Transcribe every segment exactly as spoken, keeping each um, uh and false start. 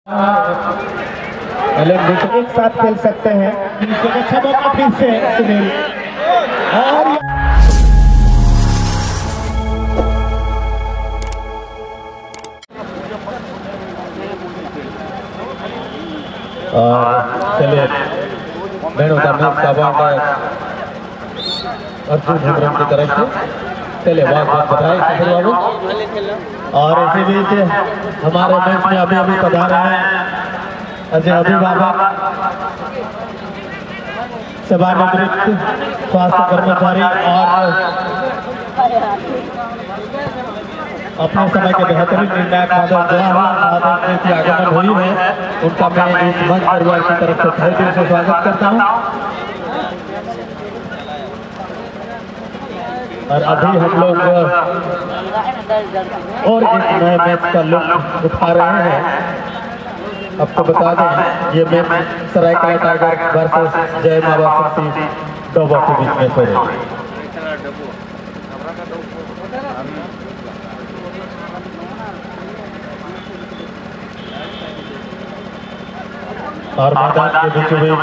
एक साथ खेल सकते हैं। अच्छा मौका फिर से सुनील और चलिए मैन ऑफ द मैच का अवार्ड अर्जुन हेमब्रम की तरफ से। चलिए बहुत बहुत बधाई सफल बाबू। और इसी बीच हमारे मैच में अभी अभी पधारे हैं अजय अभिभावक सेवानिवृत्त स्वास्थ्य कर्मचारी और अपने समय के बेहतरीन निर्णायक माधव जवाहरलाल माधव की आगमन हुई है, उनका मैं इस मंच परिवार की तरफ से तहे दिल से स्वागत करता हूं। और अभी हम लोग और एक नए मैच का लुत्फ उठा रहे हैं। आपको बता दें ये मैच सरायकला टाइगर वर्सेस जय मावा शक्ति डोबा के बीच में हो रही है। और मैदान के बीचों बीच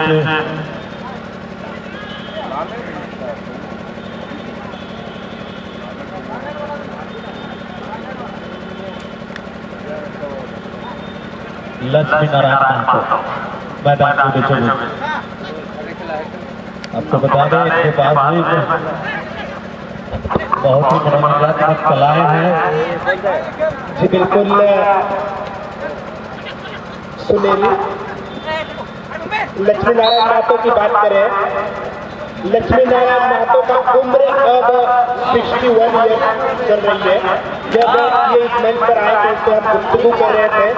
लक्ष्मी नारायण महतो मैदान के बीचों बीच। आपको बता दें इनके पास भी बहुत ही मनोरंजनात्मक कलाएं हैं। जी बिल्कुल सुनील, लक्ष्मी नारायण महतो की बात करें, लक्ष्मी नारायण महतो का उम्र अब इकसठ ईयर चल रही है। जब ये इस मंच पर आए तो उससे हम गुफ्तगू कर रहे थे,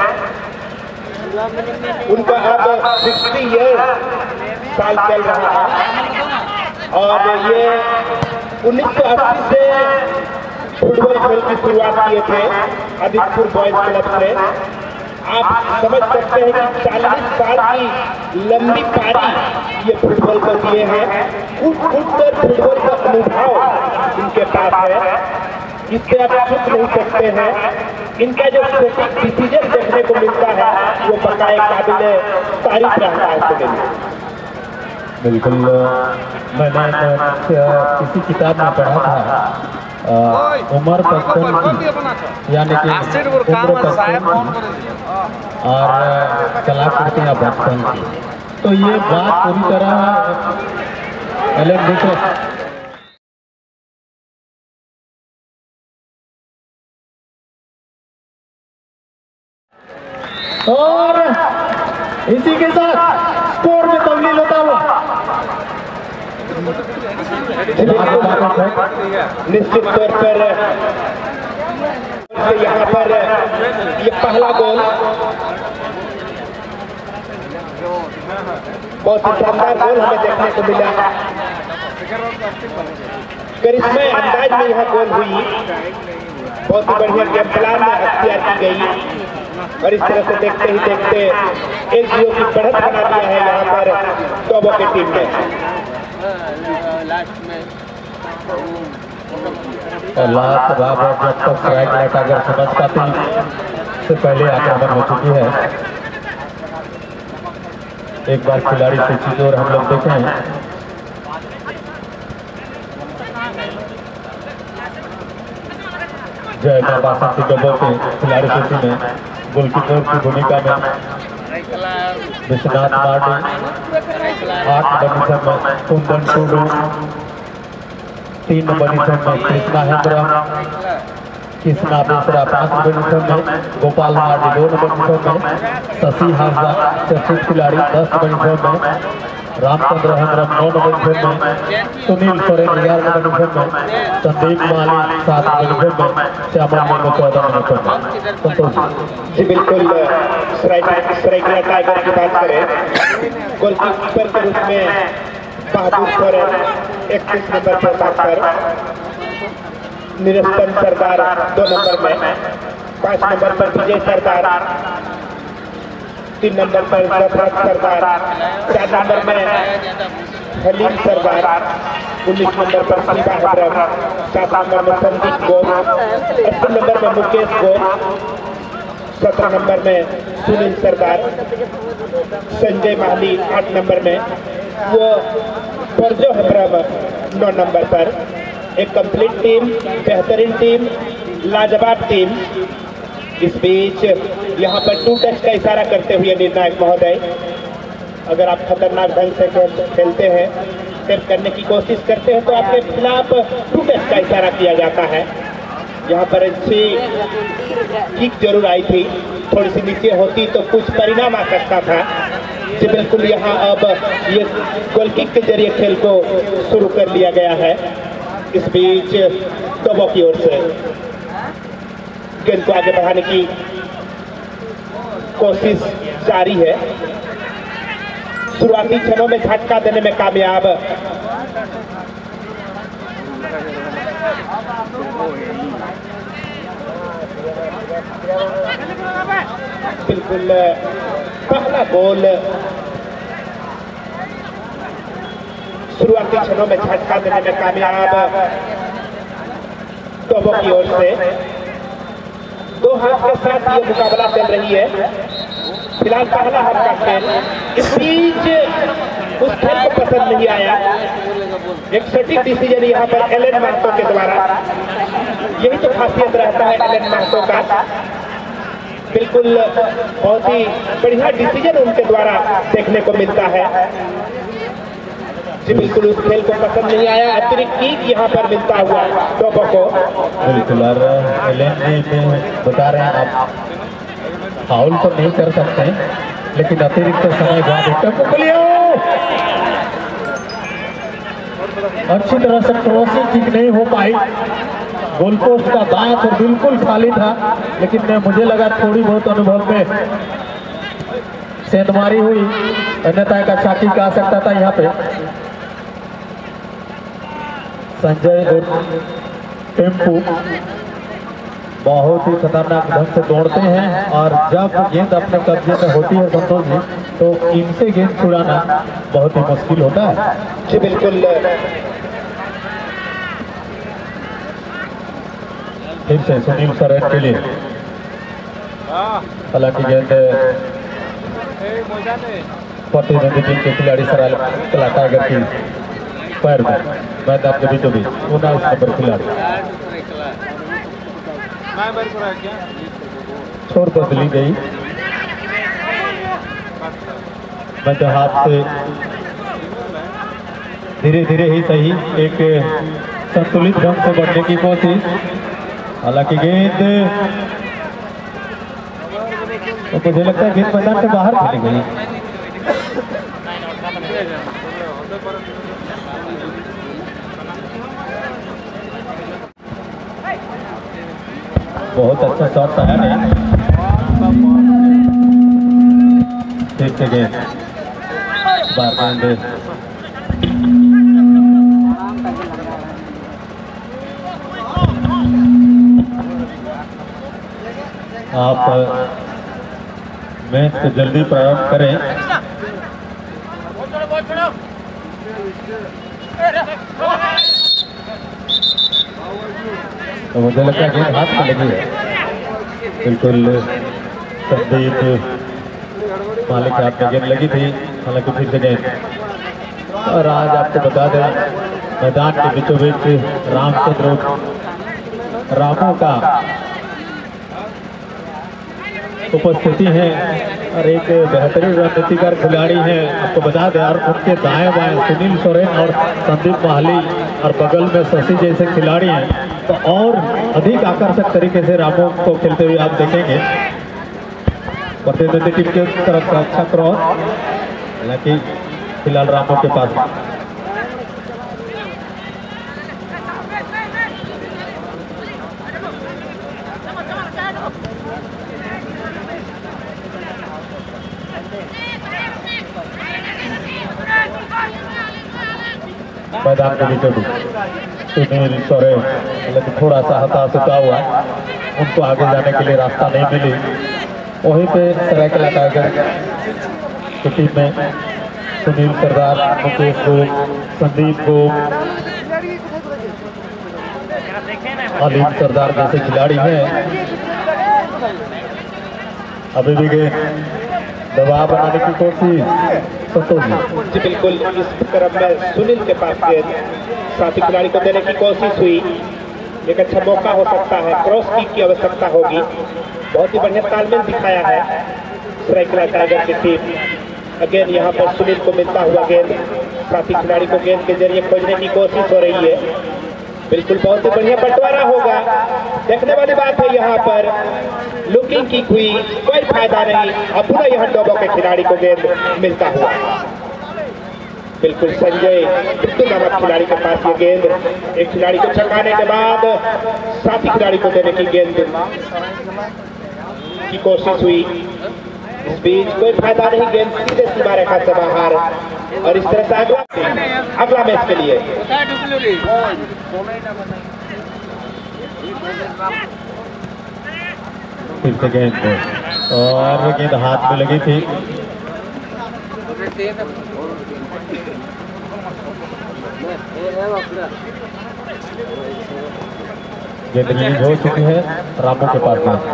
उनका अब साठ ईयर साल चल रहा है और ये उन्नीस सौ अस्सी से फुटबॉल खेल की शुरुआत किए थे आदित्यपुर बॉयज क्लब से। आप समझ सकते हैं कि चालीस साल की लंबी पारी ये फुटबॉल को दिए हैं। उठ उठ कर फुटबॉल का अनुभव इनके पास है, इससे आप चुप नहीं सकते हैं। इनका जो डिसीजन देखने को मिलता है वो पक्का एक काबिल तारीफ रहता है। सुनील बिल्कुल, मैंने किसी किताब में पढ़ा था उम्र पचपन की, यानी कि उम्र पचपन की और कलाकृतियाँ बचपन की। तो ये बात पूरी तरह एलन देखो और इसी के साथ स्कोर में तब्दील होता हुआ निश्चित तौर पर यहाँ पर ये पहला गोल बहुत ही शानदार गोल हमें देखने को मिला। करिश्मे अंदाज में यह गोल हुई, बहुत ही बढ़िया गेम प्लान में अख्तियार की गई और इस तरह से देखते ही देखते एक जीरो की बढ़त बना दिया है यहाँ पर डोबा की टीम ने। लास्ट बार जब तक सरायकला टाइगर समझ पाती से पहले आक्रमण हो चुकी है। एक बार खिलाड़ी सूची और हम लोग देखें जय मावा शक्ति डोबा के खिलाड़ी सूची में गोलकीपर की भूमिका में विश्वनाथ मार्डी, आठ नंबर में कुंदन टूडू, तीन नंबर में कृष्णा हेम्ब्रम, कृष्णा बेसरा पाँच नंबर में, गोपाल मार्डी दो नंबर में, शशि हाजरा चर्चित खिलाड़ी दस नंबर में, रामचंद्र हेम्ब्रम नौ नंबर में, सुनील सोरेन ग्यारह नंबर में, संदीप माली सात नंबर में, श्यामल नेमो चौदह नंबर में। संतोष जी बिल्कुल, सरायकला टाइगर की बात करें, गोलकीपर के रूप में बहादुर सोरेन इकतीस नंबर पर पर निरंजन सरदार दो नंबर में, पाँच नंबर पर विजय सरदार, तीन नंबर पर जफरत सरदार, चार नंबर में हलीम सरदार, उन्नीस नंबर पर शिवा हेम्ब्रम, सात नंबर में संदीप गोल, अस्सी नंबर में मुकेश गोल, सत्रह नंबर में सुनील सरदार, संजय माहली आठ नंबर में, वो फर्जो हेब्रम नौ नंबर पर। एक कंप्लीट टीम, बेहतरीन टीम, लाजवाब टीम। इस बीच यहाँ पर टू टच का इशारा करते हुए निर्णायक महोदय, अगर आप खतरनाक ढंग से खेलते हैं, सेव करने की कोशिश करते हैं तो आपके खिलाफ टू टच का इशारा किया जाता है। यहाँ पर अच्छी किक जरूर आई थी, थोड़ी सी नीचे होती तो कुछ परिणाम आ सकता था। जी बिल्कुल, यहाँ अब ये गोल किक के जरिए खेल को शुरू कर लिया गया है। इस बीच टोबो की ओर से गेंद को आगे बढ़ाने की कोशिश जारी है। शुरुआती क्षणों में झटका देने में कामयाब बिल्कुल पहला गोल शुरुआती क्षणों में झटका देने में कामयाब टोबो की ओर से। दो हाथ के साथ ये मुकाबला चल रही है। फिलहाल पहला हाथ का खेल, इस बीच उस खेल को पसंद नहीं आया। एक सटीक डिसीजन यहाँ पर एलन महतो के द्वारा, यही तो खासियत रहता है एलन महतो का। बिल्कुल बहुत ही बढ़िया डिसीजन उनके द्वारा देखने को मिलता है। जी बिल्कुल, उस खेल को पसंद नहीं आया। अतिरिक्त किक यहाँ पर मिलता हुआ टोबो को। बिल्कुल, और एलन जी बता रहे हैं आप फाउल तो नहीं कर सकते, लेकिन अतिरिक्त समय अच्छी तरह से क्रॉसिंग किक नहीं हो पाई। गोल पोस्ट का दांत तो बिल्कुल खाली था, लेकिन मुझे लगा थोड़ी बहुत अनुभव में सेंधमारी हुई, अन्यथा का अच्छा किक आ सकता था। यहाँ पे संजय टेम्पू बहुत ही खतरनाक ढंग से दौड़ते हैं, और जब गेंद अपने कब्जे में होती है संतोष जी, तो इनसे गेंद छुड़ाना बहुत ही मुश्किल होता है। जी बिल्कुल, फिर से सुनील सरन के लिए, हालांकि गेंद प्रतिद्वंदी टीम के खिलाड़ी सराल कला टाइगर की पैर में मैदान के बीचों बीच उन्नीस नंबर खिलाड़ी छोर पर ली गई। मध्य हाथ से धीरे धीरे ही सही एक संतुलित ढंग से बढ़ने की कोशिश, हालांकि गेंद तो मुझे लगता है गेंद मैदान से बाहर खेली गई। बहुत अच्छा शॉट आया नहीं, ठीक से गेंद बार गेंद आप मैच को जल्दी प्रारंभ करें। तो मुझे लगता है गेंद हाथ में लगी है। बिल्कुल, संदीप मालिक के हाथ में गेंद लगी थी, हालांकि फिर से गेंद। और आज आपको बता दें, मैदान के बीचों बीच रामचंद्र रामू का उपस्थिति है, और एक बेहतरीन रणनीतिकार खिलाड़ी है। आपको बता दें, और उनके दाएं बाएं सुनील सोरेन और संदीप माहली, और बगल में शशि जैसे खिलाड़ी हैं, तो और अधिक आकर्षक तरीके से रामू को खेलते हुए आप देखेंगे। प्रतिद्वंदी टीम की तरफ का अच्छा क्रॉस, हालांकि फिलहाल रामू के पास मैदान के बीचों बीच सुनील सोरेन, लेकिन थोड़ा सा हताश हुआ हुआ, उनको आगे जाने के लिए रास्ता नहीं मिली। वहीं पे सरायकला टाइगर की टीम में सुनील सरदार, मुकेश गोप, संदीप गोप, अलीम सरदार जैसे खिलाड़ी हैं। अभी भी गए दबाव बनाने की कोशिश संतोष जी बिल्कुल। इस तरफ में सुनील के पास गेंद साथी खिलाड़ी को देने की कोशिश हुई, एक अच्छा मौका हो सकता है, क्रॉस किक की आवश्यकता होगी। बहुत ही बढ़िया तालमेल दिखाया है सरायकेला टाइगर की टीम। अगेन यहाँ पर सुनील को मिलता हुआ गेंद साथी खिलाड़ी को गेंद के जरिए खोजने की कोशिश हो रही है। बिल्कुल बहुत ही बढ़िया बंटवारा होगा। देखने वाली बात है यहाँ पर लुकिंग की हुई, कोई फायदा नहीं। अब पुनः यहाँ डोबो के खिलाड़ी को गेंद मिलता हुआ, बिल्कुल संजय बिल्कुल नामक खिलाड़ी के पास ये गेंद, एक खिलाड़ी को छकाने के बाद साथी खिलाड़ी को देने की गेंद की कोशिश हुई। इस बीच कोई फायदा नहीं, गेंद सीधे सीमा रेखा से बाहर। और इस तरह से अगला अगला मैच के लिए फिर से गेंद और गेंद हाथ में लगी थी। गेंद रिलीज हो चुकी है रामू के पास में।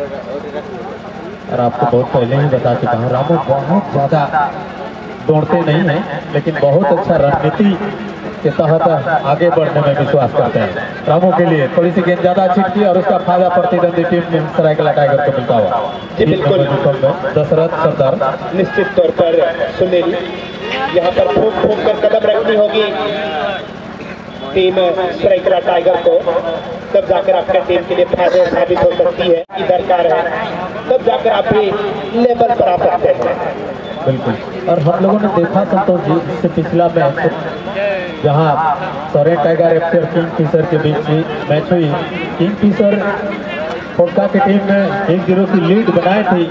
और आपको बहुत पहले ही बता चुका हूँ, रामू बहुत ज्यादा दौड़ते नहीं हैं, लेकिन बहुत अच्छा रणनीति के तहत आगे बढ़ने में विश्वास करते हैं। रामू के लिए थोड़ी सी गेंद ज्यादा छिटकी और उसका फायदा प्रतिद्वंदी टीम में सरायकेला टाइगर को मिलता हुआ। जी बिल्कुल। दशरथ सरदार निश्चित तौर पर सुनील यहाँ पर फूक फूक कर कदम रखनी होगी टीम सरायकेला टाइगर को, तब जाकर आपके टीम के लिए फायदे साबित हो सकती है कि दरकार है, तब जाकर आप भी लेवल पर आ सकते हैं। बिल्कुल। और हम लोगों ने देखा संतोष जी, इससे पिछला मैच जहां सरेन टाइगर एफ सी और किंग फिशर के बीच मैच हुई, किंग फिशर कोटा की टीम ने एक जीरो की लीड बनाई थी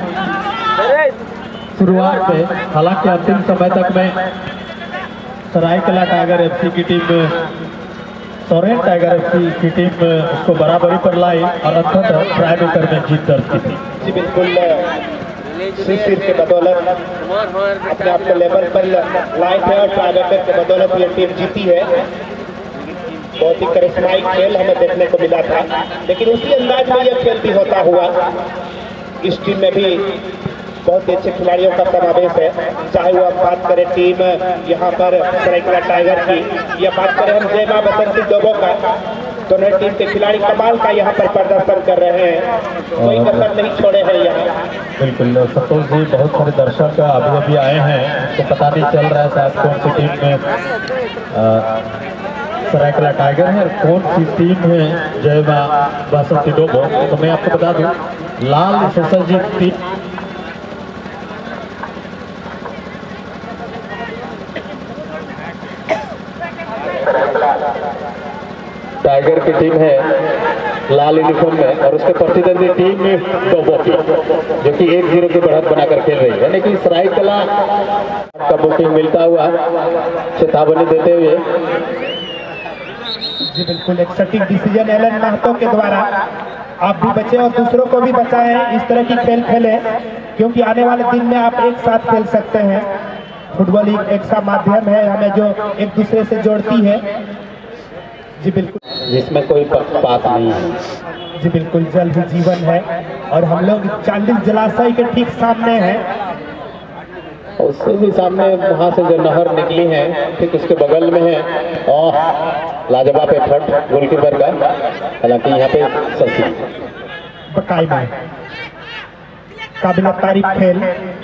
शुरुआत में। हालांकि अंतिम समय तक में सरायकेला टाइगर एफ सी की team Soren tiger F C की टीम उसको बराबरी पर लाई और अंततः ट्राई ब्रेकर में जीत दर्ज की थी। जी बिल्कुल। सिर के बदौलत अपने आप को लेवल पर लाए थे और ट्राई ब्रेकर के बदौलत ये टीम जीती है। बहुत ही करिश्माई खेल हमें देखने को मिला था, लेकिन उसी अंदाज में यह खेल भी होता हुआ इस टीम में भी बहुत ही अच्छे खिलाड़ियों का समावेश है। चाहे वो आप बात करें टीम यहाँ पर सरायकेला टाइगर की या बात करें हम जय मां बसंती डोबो का, दोनों टीम के खिलाड़ी कमाल का यहाँ पर प्रदर्शन कर रहे हैं, कोई कसर नहीं छोड़े हैं यहाँ। बिल्कुल संतोष जी, बहुत सारे दर्शक अभी अभी आए हैं, तो पता नहीं चल रहा है शायद कौन सी टीम में सरायकेला टाइगर है, कौन सी टीम है जय मां बसंती डोबो। तो मैं आपको बता दूं, लाल सुसज्जित टीम टाइगर की टीम है लाल यूनिफॉर्म में, और उसके प्रतिद्वंदी टीम डोबो की, जो कि एक जीरो की बढ़त बनाकर खेल रही है। लेकिन सरायकेला का बुकिंग मिलता हुआ चेतावनी देते हुए। जी बिल्कुल। एक सटीक डिसीजन एलन महतो के द्वारा। आप भी बचे और दूसरों को भी बचाएं, इस तरह की खेल खेलें, क्योंकि आने वाले दिन में आप एक साथ खेल सकते हैं। फुटबॉल एक ऐसा माध्यम है हमें जो एक दूसरे से जोड़ती है। जी बिल्कुल। जिसमें कोई पक्षपात नहीं है। जी बिल्कुल। जल ही जीवन है और हम लोग चांडिल जलाशय के ठीक सामने हैं। उससे भी सामने वहाँ से जो नहर निकली है ठीक उसके बगल में है। और लाजवाब एफर्ट गोलकीपर का, हालांकि यहाँ पे ससी बकायदा काबिल तारीफ खेल,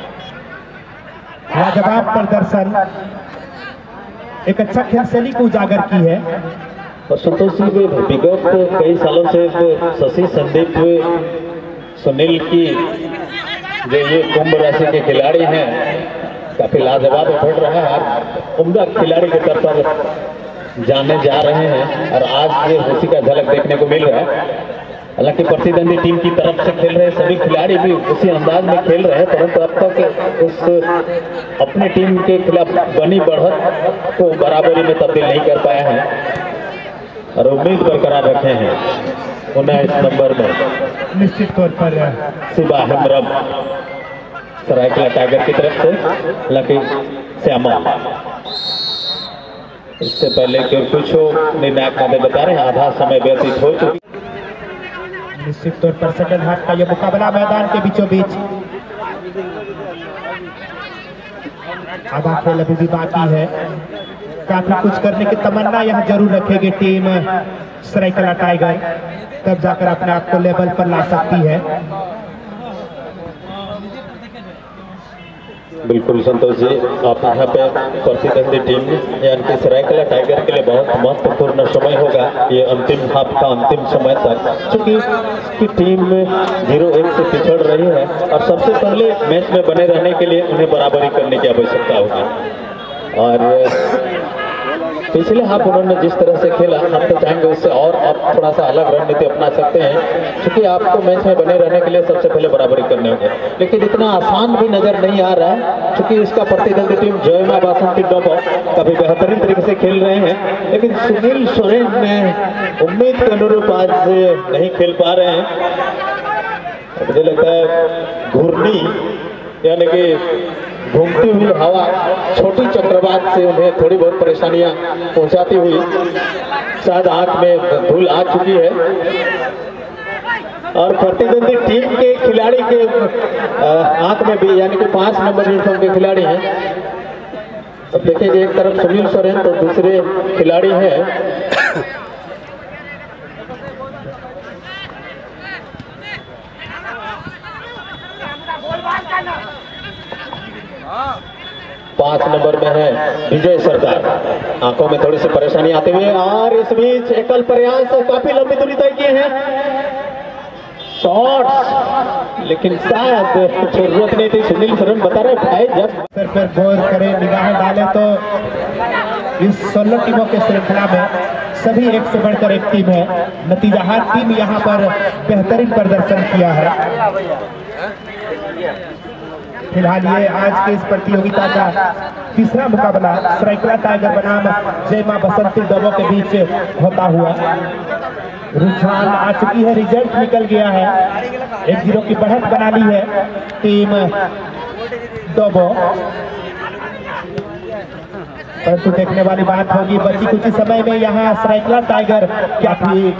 लाजवाब प्रदर्शन, एक अच्छा खेल शैली को उजागर की है। और संतोष जी, विगत कई सालों से शशि संदीप सुनील की जो ये कुंभ राशि के खिलाड़ी हैं, काफी लाजवाब एफर्ट रहा है, उम्दा खिलाड़ी के तौर पर जाने जा रहे हैं और आज ये उसी का झलक देखने को मिल रहा है। हालांकि प्रतिद्वंदी टीम की तरफ से खेल रहे सभी खिलाड़ी भी उसी अंदाज में खेल रहे हैं, परंतु अब तक उस अपनी टीम के खिलाफ बनी बढ़त को बराबरी में तब्दील नहीं कर पाया है और उम्मीद बरकरार रखे हैं उन्नीस नंबर में निश्चित तौर पर सिबा हेमरम सरायकेला टाइगर की तरफ से, हालांकि श्यामा इससे पहले कि कुछ निर्णायक बातें बता रहे हैं, आधा समय व्यतीत हो चुकी। निश्चित तौर पर सेकंड हाफ का यह मुकाबला मैदान के बीचों बीच आधा खेल अभी भी बाकी है। काफी कुछ करने की तमन्ना यहाँ जरूर रखेगी टीम सरायकला टाइगर, तब जाकर अपने आप को लेवल पर ला सकती है। बिल्कुल संतोष जी, आप यहाँ पे प्रतिद्वंदी टीम यानी कि सरायकला टाइगर के लिए बहुत महत्वपूर्ण समय होगा ये अंतिम हाफ का अंतिम समय तक, क्योंकि इसकी टीम जीरो एक से पिछड़ रही है और सबसे पहले मैच में बने रहने के लिए उन्हें बराबरी करने की आवश्यकता होगी। और पिछले हाफ उन्होंने जिस तरह से खेला, हम तो चाहेंगे उससे और आप थोड़ा सा अलग रणनीति अपना सकते हैं, क्योंकि आपको मैच में बने रहने के लिए सबसे पहले बराबरी करने होंगे। लेकिन इतना आसान भी नजर नहीं आ रहा है, क्योंकि इसका प्रतिद्वंदी टीम जय मां बासंती डोबो काफी बेहतरीन तरीके से खेल रहे हैं, लेकिन सुनील सोरेन में उम्मीद के अनुरूप आज नहीं खेल पा रहे हैं। मुझे लगता है घूर्णी यानी कि घूमती हुई हवा छोटी चक्रवात से उन्हें थोड़ी बहुत परेशानियां पहुंचाती हुई शायद आंख में धूल आ चुकी है। और प्रतिद्वंदी टीम के खिलाड़ी के आंख में भी, यानी कि पांच नंबर यूनिफॉर्म के खिलाड़ी हैं। अब देखिए एक तरफ सुनील सोरेन तो दूसरे खिलाड़ी हैं पांच नंबर में है विजय सरदार, आंखों में थोड़ी सी परेशानी आते हुए, और इस बीच एकल प्रयास काफी लंबी दूरी तय किए हैं शॉट्स, लेकिन शायद जरूरत नहीं थी। सुनील सोरेन बता रहे भाई जब सर पर गौर करें, निगाह डालें तो इस सोलह टीमों के श्रृंखला में सभी एक से बढ़कर एक टीम है। नतीजा हर टीम यहाँ पर बेहतरीन प्रदर्शन किया है। फिलहाल ये आज के इस प्रतियोगिता का तीसरा मुकाबला सरायकला टाइगर बनाम जय मां बसंती डोबो के बीच होता हुआ। रुझान आ चुकी है, रिजल्ट निकल गया है, एक जीरो की बढ़त बना ली है टीम डोबो। परंतु देखने वाली बात होगी बची कुछ ही समय में यहाँ सरायकला टाइगर क्या थी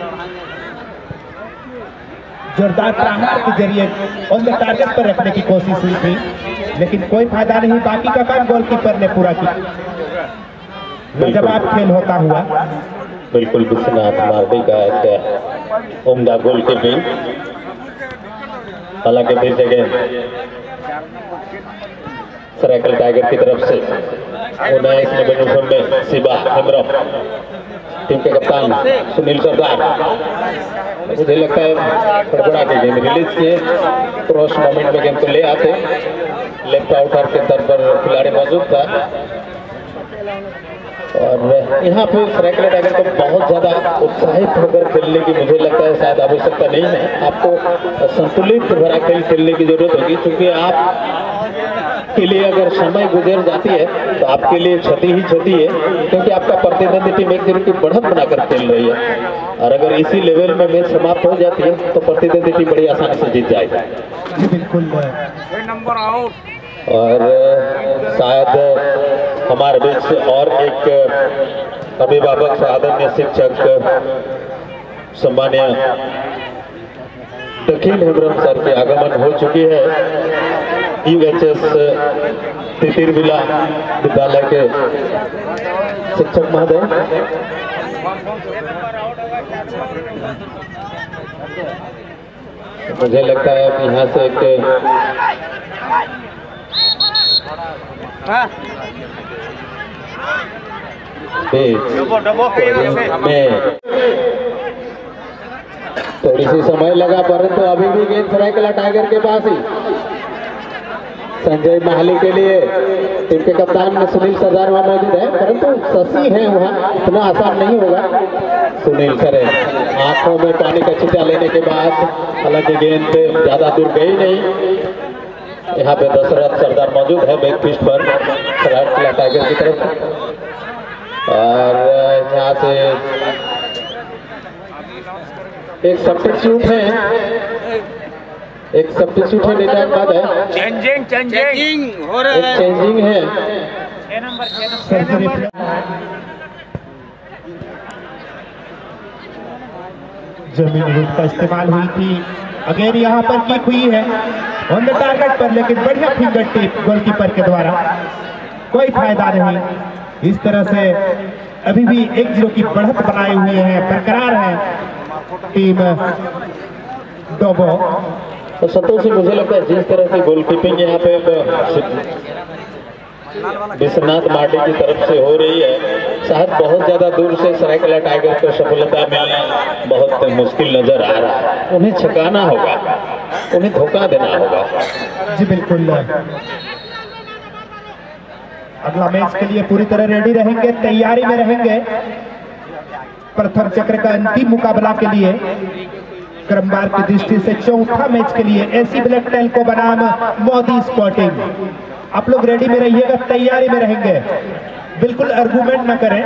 जोरदार प्रहार के जरिए ऑन द टारगेट पर रखने की कोशिश हुई थी, लेकिन कोई फायदा नहीं। बाकी का काम गोलकीपर ने पूरा किया। जवाब खेल होता हुआ बिल्कुल विश्वनाथ मार्डी का एक उम्दा गोल कीपिंग, हालांकि फिर जगह सरायकला टाइगर की तरफ से उन्नीस नंबर यूनिफॉर्म में शिवा हेमब्रम, टीम के कप्तान सुनील सरदार। मुझे लगता है गड़बड़ा के गेम रिलीज किए, क्रॉस मोमेंट में गेम को ले आते, लेफ्ट आउटर के तौर पर खिलाड़ी मौजूद था। और यहाँ पे सरायकला टाइगर को बहुत ज्यादा उत्साहित होकर खेलने की मुझे लगता है शायद आवश्यकता नहीं है। आपको संतुलित भरा खेल खेलने की जरूरत होगी, क्योंकि आप के लिए अगर समय गुजर जाती है तो आपके लिए क्षति ही क्षति है, क्योंकि आपका प्रतिद्वंदी टीम एक जीरो की बढ़त बनाकर खेल रही है। और अगर इसी लेवल में मैच समाप्त हो जाती है तो प्रतिद्वंदी टीम बड़ी आसानी से जीत जाएगी। बिल्कुल नंबर आउट। और शायद हमारे बीच और एक अभिभावक आदरणीय शिक्षक सम्मान्य दक्षिण हेमब्रम सर के आगमन हो चुकी है। यूएचएस तितिरबिला विद्यालय के शिक्षक महोदय, मुझे लगता है कि यहाँ से एक में थोड़ी सी समय लगा, परंतु अभी भी गेंद सरायकला टाइगर के पास ही। संजय महाली के लिए टीम के कप्तान सुनील सरदार वहाँ मौजूद है, परंतु शशि है वहाँ, इतना आसान नहीं होगा। सुनील सरे आंखों में पानी का छींटा लेने के बाद, हालांकि गेंद ज्यादा दूर गई नहीं। यहाँ पे दशरथ सरदार मौजूद है बैक पिच पर सरायकला टाइगर की तरफ, और यहाँ से एक सब्स्टिट्यूट है, एक सब्स्टिट्यूट है निजाम बाद है, चेंजिंग चेंजिंग हो रहा है, चेंजिंग है। जमीन रूट का इस्तेमाल हुई थी, अगेन यहाँ पर किक हुई है, ऑन द टारगेट पर, लेकिन बढ़िया फिंगर टिप गोलकीपर के द्वारा, कोई फायदा नहीं। इस तरह से अभी भी एक जीरो की बढ़त बनाए हुए हैं, बरकरार है टीम डोबो। तो संतोष जी, मुझे लगता है जिस तरह की गोलकीपिंग यहाँ पे विश्वनाथ मार्डी की तरफ से हो रही है, शायद बहुत ज्यादा दूर से सरायकला टाइगर को सफलता मिलना बहुत मुश्किल नजर आ रहा है। उन्हें छकाना होगा, उन्हें धोखा देना होगा। जी बिल्कुल, अगला मैच के लिए पूरी तरह रेडी रहेंगे, तैयारी में रहेंगे। प्रथम चक्र का अंतिम मुकाबला के लिए क्रमवार की दृष्टि से चौथा मैच के लिए एसी ब्लैक टेल को बनाम मोदी स्पोर्टिंग। आप लोग रेडी में रहिएगा, तैयारी में रहेंगे, बिल्कुल आर्गुमेंट ना करें,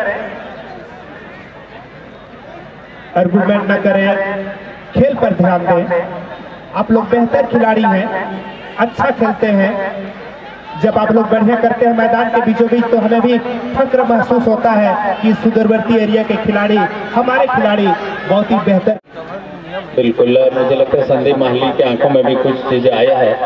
आर्गुमेंट ना करें, खेल पर ध्यान दें। आप लोग बेहतर खिलाड़ी हैं, अच्छा खेलते हैं। जब आप लोग बढ़िया करते हैं मैदान के बीचों बीच, तो हमें भी फक्र महसूस होता है कि सुदूरवर्ती एरिया के खिलाड़ी, हमारे खिलाड़ी बहुत ही बेहतर। बिल्कुल, मुझे लगता है संदीप माहली की आंखों में भी कुछ चीजें आया है।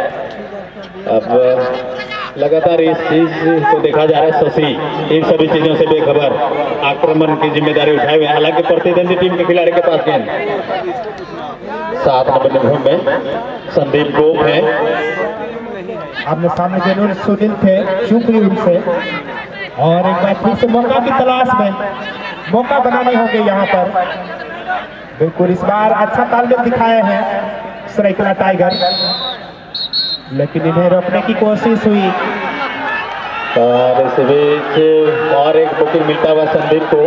अब लगातार इस चीज को देखा जा रहा है, शशि इन सभी चीजों से बेखबर आक्रमण की जिम्मेदारी उठाए हुए। हालांकि प्रतिद्वंदी टीम के खिलाड़ी के पास गेंद सात नंबर निगम में संदीप गोप है। आमने सामने जरूर सुनील थे, चूक गई उनसे, और एक बार फिर से मौका की तलाश में, मौका बनाने होंगे यहाँ पर। बिल्कुल इस बार अच्छा तालमेल दिखाए हैं सरायकला टाइगर, लेकिन इन्हें रोकने की कोशिश हुई और इस बीच और एक बुकिंग मिलता हुआ संदीप को।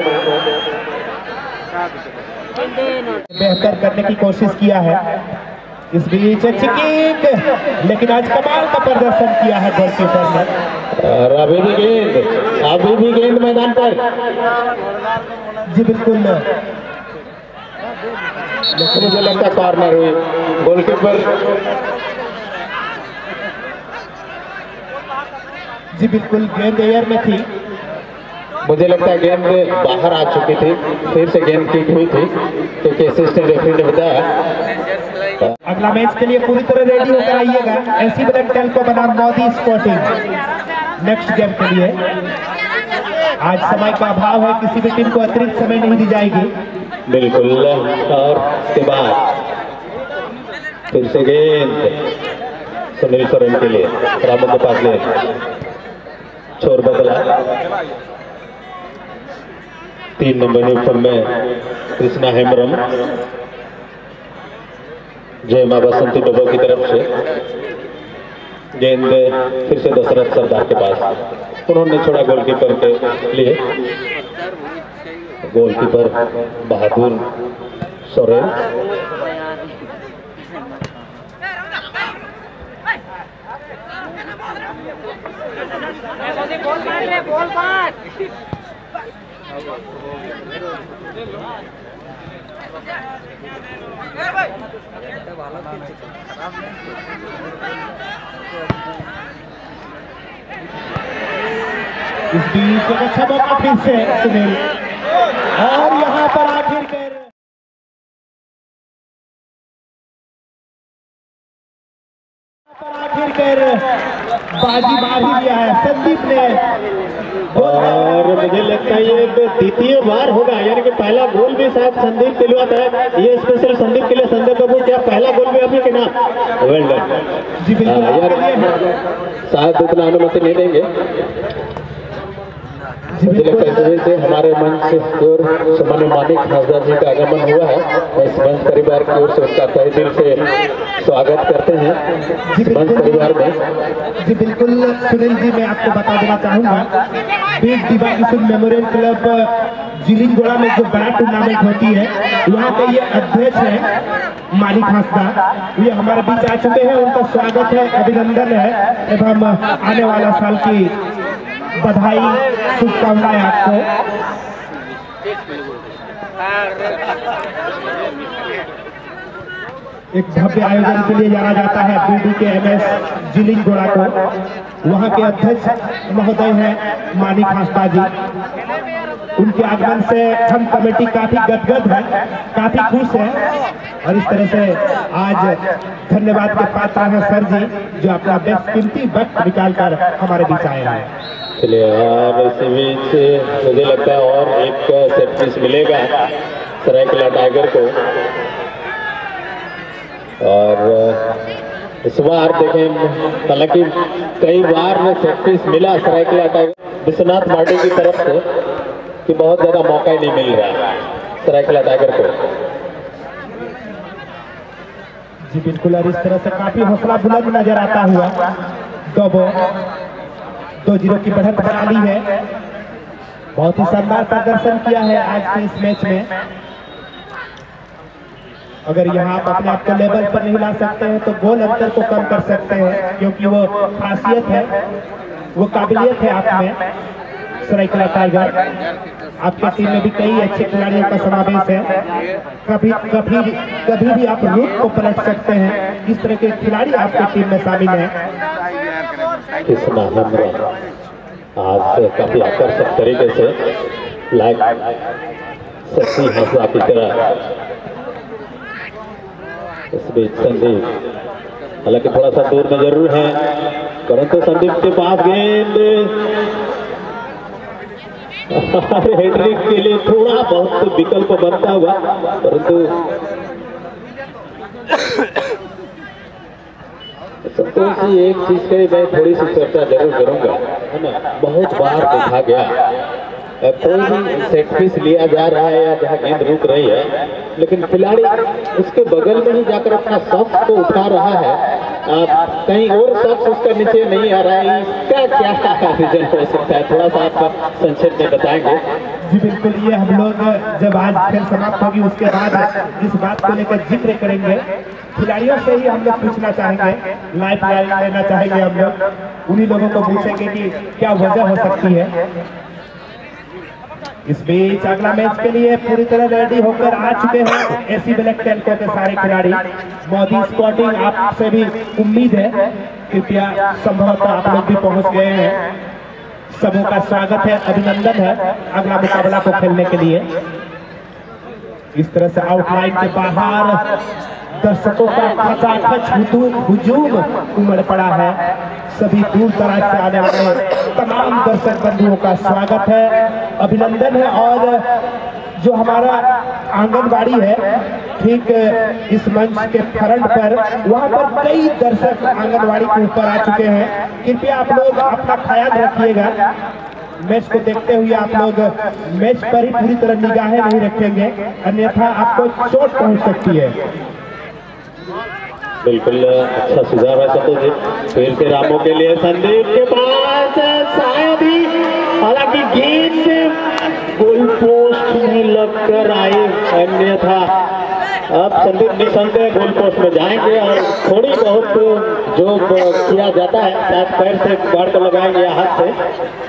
बेहतर करने की कोशिश किया है। इस बीच अच्छी किक, लेकिन आज कमाल का प्रदर्शन किया है गोलकीपर ने। और अभी भी गेंद, अभी भी गेंद मैदान पर। जी बिल्कुल, मुझे लगता है कॉर्नर हुई, गोलकीपर। जी बिल्कुल, गेंद एयर में थी। मुझे लगता है गेंद बाहर आ चुकी थी, फिर से गेंद किक हुई थी, क्योंकि असिस्टेंट रेफरी ने बताया। अगला मैच के लिए पूरी तरह रेडी होकर आइएगा, एसी ब्लैक टेल को बनाम मोदी स्पोर्टिंग। नेक्स्ट गेम के लिए आज समय का अभाव है, किसी भी टीम को अतिरिक्त समय नहीं दी जाएगी। बिल्कुल, और उसके बाद फिर से गेंद सुनील सोरेन के लिए, रामू के पास गेंद, छोर बदला। तीन नंबर यूनिफॉर्म में कृष्णा हेम्ब्रम, जय मां बसंती डोबो की तरफ से गेंद फिर से दशरथ सरदार के पास। उन्होंने छोड़ा गोलकीपर के लिए, गोलकीपर बहादुर सोरेन। इस बीच एक अच्छा मौका फिर से सुनील, और यहाँ पर आखिर कर आखिर कर बाजी मार ही लिया है संदीप ने। और मुझे लगता है ये द्वितीय बार होगा, यानी कि पहला गोल भी शायद संदीप दिलवाता है। ये स्पेशल संदीप के लिए। संदीप बाबू, क्या पहला गोल भी अभी के ना? वेल डन जी बिल्कुल, शायद उतना अनुमति नहीं देंगे। मुझे लगता है इस वजह से हमारे मंच की ओर सामान्य मानिक हंसदार जी का आगमन हुआ है। इस मंच परिवार की ओर से उनका तहे दिल से स्वागत करते हैं मंच परिवार में। जी बिल्कुल सुनील जी, मैं आपको बता देना चाहूँगा, बीच दिवा किशोर मेमोरियल क्लब जिलिंगोड़ा में जो बड़ा टूर्नामेंट होती है, यहाँ के ये अध्यक्ष है मालिक हंसदा, ये हमारे बीच आ चुके हैं। उनका स्वागत है, अभिनंदन है एवं आने वाला साल की बधाई, शुभकामनाएं आपको। एक भव्य आयोजन के लिए जाना जाता है बीडी के एम एस जिलिंग गोड़ा को। वहाँ के अध्यक्ष महोदय हैं मानिक हांसदा जी। उनके आगमन से हम कमेटी काफी गदगद है, काफी खुश है और इस तरह से आज धन्यवाद के पात्र हैं सर जी जो अपना बेशकीमती वक्त निकाल कर हमारे बीच आए हैं। चलिए, और इसी बीच मुझे लगता है और एक सेट पीस मिलेगा सरायकेला टाइगर को। और इस बार देखें, हालांकि कई बार में सेट पीस मिला सरायकेला टाइगर विश्वनाथ मार्डी की तरफ से कि बहुत ज्यादा मौका ही नहीं मिल रहा है सरायकेला टाइगर को। जी बिल्कुल, और इस तरह से काफी हौसला बुलंद नजर आता हुआ दो दो जीरो की बढ़त बना ली है। बहुत ही शानदार प्रदर्शन किया है आज के इस मैच में। अगर यहाँ आप अपने आप को लेवल पर नहीं ला सकते हैं तो गोल अंतर को कम कर सकते हैं, क्योंकि वो खासियत है, वो काबिलियत है आप में। सरायकेला टाइगर, आपके टीम में भी कई अच्छे खिलाड़ियों का समावेश है। कभी कभी कभी भी आप रूट को पलट सकते हैं। इस तरह के खिलाड़ी आपकी टीम में शामिल हैं। कृष्णा हेम्ब्रम आज काफी आकर्षक तरीके से लाइक शशि हंसा की तरह। इस बीच संदीप, हालांकि थोड़ा सा दूर में जरूर है, परंतु संदीप के पास गेंद हैट्रिक के लिए थोड़ा बहुत विकल्प बनता हुआ, परंतु संतोष जी एक चीज की मैं थोड़ी सी चर्चा जरूर करूंगा, है ना। बहुत बार देखा गया कोई भी सेट पीस लिया जा रहा है या जहाँ गेंद रुक रही है, लेकिन खिलाड़ी उसके बगल में ही जाकर अपना शख्स को उठा रहा है, आप कहीं और शख्स उसका नीचे नहीं आ रहा है। इसका क्या रीजन हो सकता है, थोड़ा सा आप संक्षेप में बताएंगे? जी बिल्कुल, ये हम लोग जब आज खेल समाप्त होगी उसके बाद इस बात को लेकर जिक्र करेंगे। खिलाड़ियों से ही हम लोग पूछना चाहेंगे, लाइफ लाइन लेना चाहेंगे हम लोग, उन्हीं लोगों को पूछेंगे कि क्या वजह हो सकती है। इस बीच अगला मैच के लिए पूरी तरह रेडी होकर आ चुके हैं एसी ब्लैक टेल्को के सारे खिलाड़ी। मोदी स्पॉटिंग आपसे भी उम्मीद है, कृपया संभवतः आप लोग भी पहुंच गए हैं। सबों का स्वागत है, अभिनंदन है अगला मुकाबला को खेलने के लिए। इस तरह से आउटलाइन के बाहर दर्शकों का खचाखच हुजूम उमड़ पड़ा है। सभी दूर दराज से आने वाले तमाम दर्शक बंधुओं का स्वागत है, अभिनंदन है। और जो हमारा आंगनबाड़ी है ठीक इस मंच के फ्रंट पर, वहाँ पर कई दर्शक आंगनबाड़ी के ऊपर आ चुके हैं। कृपया आप लोग अपना ख्याल रखिएगा। मैच को देखते हुए आप लोग मैच पर ही पूरी तरह निगाहें नहीं रखेंगे, अन्यथा आपको चोट पहुंच सकती है। बिल्कुल अच्छा सुझाव है संतोष जी। फिर से रामों के लिए संदीप के पास शायद ही, हालांकि गेंद गोल पोस्ट में लगकर आई, अन्यथा अब संदीप निसंदेह गोल पोस्ट में जाएंगे और थोड़ी बहुत जो किया जाता है शायद पैर से गाड़ कर लगाएंगे या हाथ से।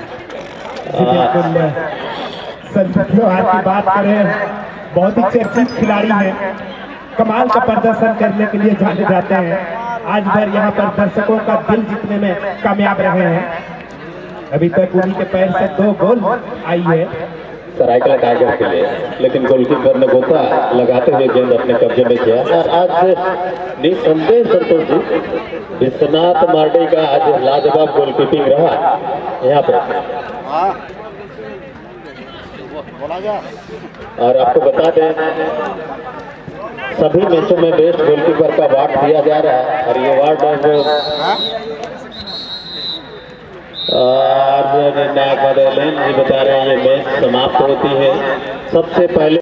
संदीप आज की बात करें, बहुत ही चर्चित खिलाड़ी हैं, कमाल का प्रदर्शन करने के लिए जाने जाते हैं। आज भर यहाँ पर दर्शकों का दिल जीतने में कामयाब रहे हैं। अभी तक उन्हीं के पैर से दो गोल आई है सरायकेला टाइगर के लिए, लेकिन गोलकीपर ने गोता लगाते हुए गेंद अपने कब्जे में किया। और आज निसंदेह संतोष जी, विश्वनाथ मार्डी का आज लाजवाब गोलकीपिंग रहा यहाँ पर। और आपको बता दें सभी मैचों में बेस्ट गोलकीपर का अवार्ड दिया जा रहा है, और ये अवार्ड और निर्णायक जी बता रहे हैं ये मैच समाप्त होती है सबसे पहले